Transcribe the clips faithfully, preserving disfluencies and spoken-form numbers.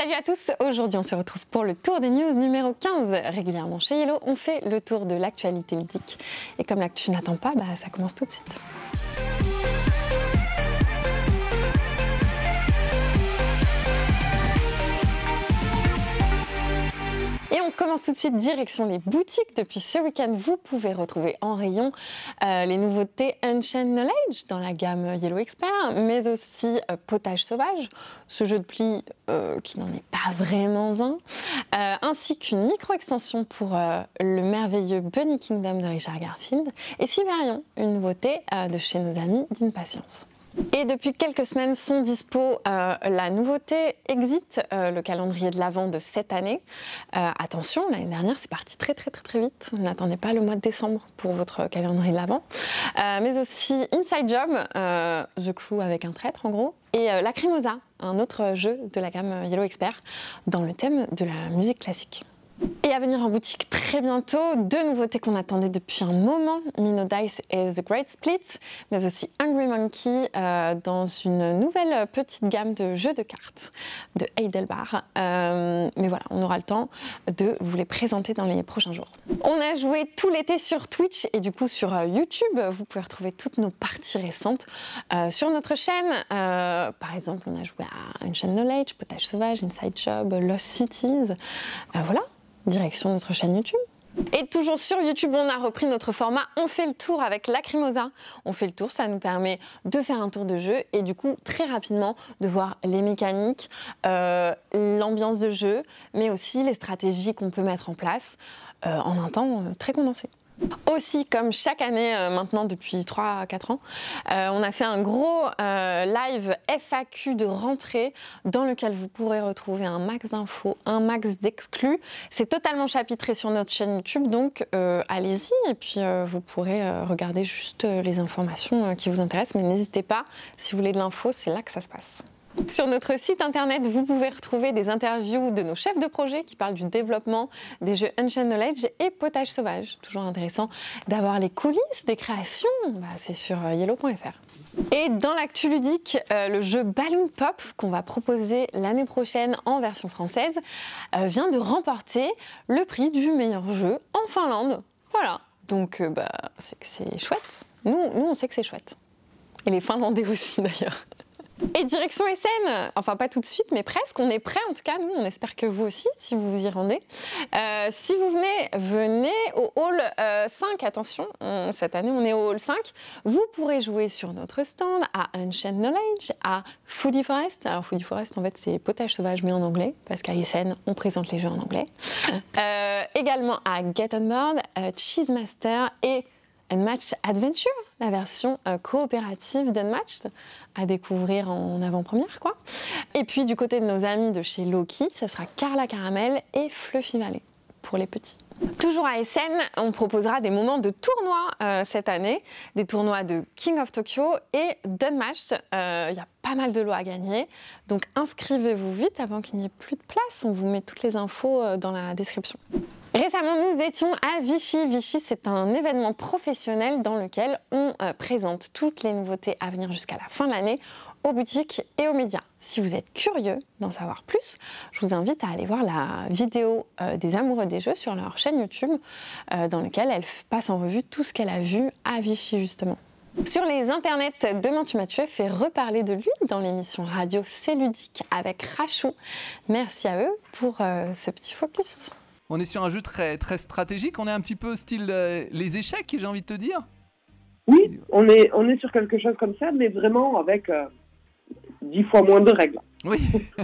Salut à tous, aujourd'hui on se retrouve pour le tour des news numéro quinze. Régulièrement chez Yellow, on fait le tour de l'actualité ludique. Et comme l'actu n'attend pas, bah, ça commence tout de suite. Et on commence tout de suite direction les boutiques. Depuis ce week-end, vous pouvez retrouver en rayon euh, les nouveautés Unchained Knowledge dans la gamme Yellow Expert, mais aussi euh, Potage Sauvage, ce jeu de pli euh, qui n'en est pas vraiment un, euh, ainsi qu'une micro-extension pour euh, le merveilleux Bunny Kingdom de Richard Garfield, et Cyberion, une nouveauté euh, de chez nos amis d'Impatience. Et depuis quelques semaines sont dispo euh, la nouveauté Exit, euh, le calendrier de l'Avent de cette année. Euh, attention, l'année dernière c'est parti très très très très vite. N'attendez pas le mois de décembre pour votre calendrier de l'Avent. Euh, mais aussi Inside Job, euh, The Crew avec un traître en gros, et euh, Lacrimosa, un autre jeu de la gamme Yellow Expert dans le thème de la musique classique. Et à venir en boutique très bientôt, deux nouveautés qu'on attendait depuis un moment, Mino Dice et The Great Split, mais aussi Hungry Monkey euh, dans une nouvelle petite gamme de jeux de cartes de Heidelbar. Euh, mais voilà, on aura le temps de vous les présenter dans les prochains jours. On a joué tout l'été sur Twitch et du coup sur euh, YouTube. Vous pouvez retrouver toutes nos parties récentes euh, sur notre chaîne. Euh, par exemple, on a joué à Unchained Knowledge, Potage Sauvage, Inside Job, Lost Cities. Euh, voilà. Direction notre chaîne YouTube. Et toujours sur YouTube, on a repris notre format On fait le tour avec Lacrimosa. On fait le tour, ça nous permet de faire un tour de jeu et du coup, très rapidement, de voir les mécaniques, euh, l'ambiance de jeu, mais aussi les stratégies qu'on peut mettre en place euh, en un temps euh, très condensé. Aussi, comme chaque année euh, maintenant depuis trois à quatre ans, euh, on a fait un gros euh, live F A Q de rentrée dans lequel vous pourrez retrouver un max d'infos, un max d'exclus. C'est totalement chapitré sur notre chaîne YouTube, donc euh, allez-y et puis euh, vous pourrez euh, regarder juste euh, les informations euh, qui vous intéressent. Mais n'hésitez pas, si vous voulez de l'info, c'est là que ça se passe. Sur notre site internet, vous pouvez retrouver des interviews de nos chefs de projet qui parlent du développement des jeux Unchained Knowledge et Potage Sauvage. Toujours intéressant d'avoir les coulisses des créations, bah, c'est sur yellow point F R. Et dans l'actu ludique, euh, le jeu Balloon Pop qu'on va proposer l'année prochaine en version française euh, vient de remporter le prix du meilleur jeu en Finlande. Voilà, donc euh, bah, c'est que c'est chouette. Nous, nous, on sait que c'est chouette. Et les Finlandais aussi d'ailleurs. Et direction Essen, enfin pas tout de suite, mais presque, on est prêt en tout cas, nous on espère que vous aussi, si vous vous y rendez. Euh, si vous venez, venez au hall euh, cinq, attention, on, cette année on est au hall cinq, vous pourrez jouer sur notre stand à Unchained Knowledge, à Foodie Forest. Alors Foodie Forest en fait c'est Potage Sauvage mais en anglais, parce qu'à Essen on présente les jeux en anglais. Euh, également à Get On Board, euh, Cheese Master et Unmatched Adventure, la version euh, coopérative d'Unmatched, à découvrir en avant-première, quoi. Et puis, du côté de nos amis de chez Loki, ça sera Carla Caramel et Fluffy Valley, pour les petits. Toujours à Essen, on proposera des moments de tournois euh, cette année, des tournois de King of Tokyo et d'Unmatched. Il euh, y a pas mal de lots à gagner, donc inscrivez-vous vite avant qu'il n'y ait plus de place. On vous met toutes les infos euh, dans la description. Récemment, nous étions à Vichy. Vichy, c'est un événement professionnel dans lequel on euh, présente toutes les nouveautés à venir jusqu'à la fin de l'année aux boutiques et aux médias. Si vous êtes curieux d'en savoir plus, je vous invite à aller voir la vidéo euh, des amoureux des jeux sur leur chaîne YouTube, euh, dans laquelle elle passe en revue tout ce qu'elle a vu à Vichy, justement. Sur les internets, Demain tu m'as tué fait reparler de lui dans l'émission radio C'est ludique avec Rachou. Merci à eux pour euh, ce petit focus. On est sur un jeu très, très stratégique, on est un petit peu style euh, les échecs, j'ai envie de te dire. Oui, on est, on est sur quelque chose comme ça, mais vraiment avec euh, dix fois moins de règles. Oui,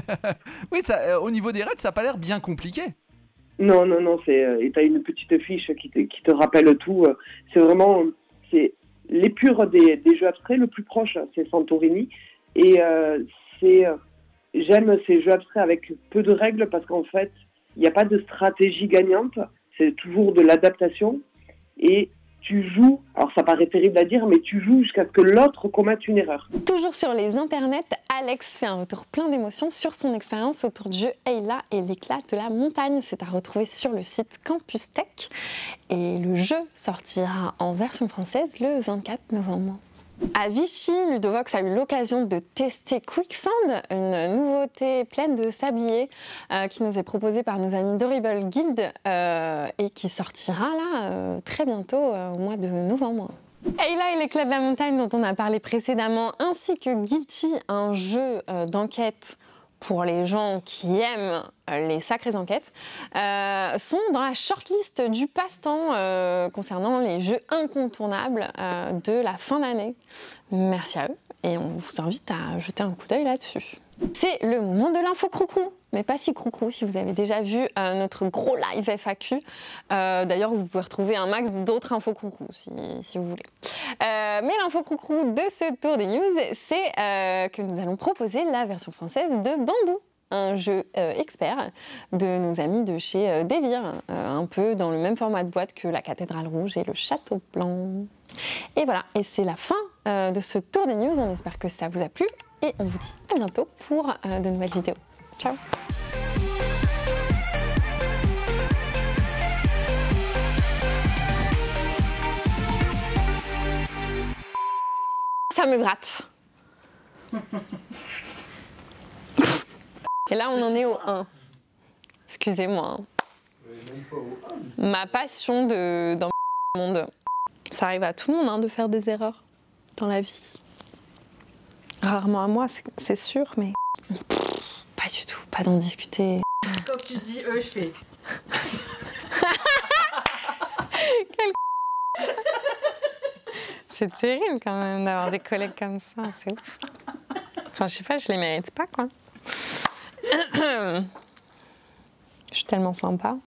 oui ça, euh, au niveau des règles, ça n'a pas l'air bien compliqué. Non, non, non, c'est, euh, et tu as une petite fiche qui te, qui te rappelle tout. Euh, c'est vraiment c'est l'épure des, des jeux abstraits, le plus proche, c'est Santorini. Et euh, c'est, euh, j'aime ces jeux abstraits avec peu de règles parce qu'en fait, il n'y a pas de stratégie gagnante, c'est toujours de l'adaptation et tu joues, alors ça paraît terrible à dire, mais tu joues jusqu'à ce que l'autre commette une erreur. Toujours sur les internets, Alex fait un retour plein d'émotions sur son expérience autour du jeu Ayla et l'éclat de la montagne. C'est à retrouver sur le site Campus Tech et le jeu sortira en version française le vingt-quatre novembre. À Vichy, Ludovox a eu l'occasion de tester Quicksand, une nouveauté pleine de sablier euh, qui nous est proposée par nos amis d'Horrible Guild euh, et qui sortira là euh, très bientôt euh, au mois de novembre. Ayla et l'éclat de la montagne dont on a parlé précédemment, ainsi que Guilty, un jeu euh, d'enquête pour les gens qui aiment les sacrées enquêtes, euh, sont dans la shortlist du passe-temps euh, concernant les jeux incontournables euh, de la fin d'année. Merci à eux et on vous invite à jeter un coup d'œil là-dessus. C'est le moment de l'info croucrou, mais pas si croucrou si vous avez déjà vu euh, notre gros live F A Q. Euh, D'ailleurs, vous pouvez retrouver un max d'autres infos croucrou si, si vous voulez. Euh, mais l'info croucrou de ce tour des news, c'est euh, que nous allons proposer la version française de Bambou, un jeu euh, expert de nos amis de chez euh, Devir, euh, un peu dans le même format de boîte que la Cathédrale Rouge et le Château Blanc. Et voilà, et c'est la fin euh, de ce tour des news. On espère que ça vous a plu et on vous dit à bientôt pour euh, de nouvelles vidéos. Ciao! Ça me gratte. Et là, on en est au un. Excusez-moi. Ma passion de, dans le monde. Ça arrive à tout le monde hein, de faire des erreurs dans la vie. Rarement à moi, c'est sûr, mais pff, pas du tout, pas d'en discuter. Quand tu dis eux, je fais. Quel C'est terrible quand même d'avoir des collègues comme ça, c'est ouf. Enfin, je sais pas, je les mérite pas, quoi. Je suis tellement sympa.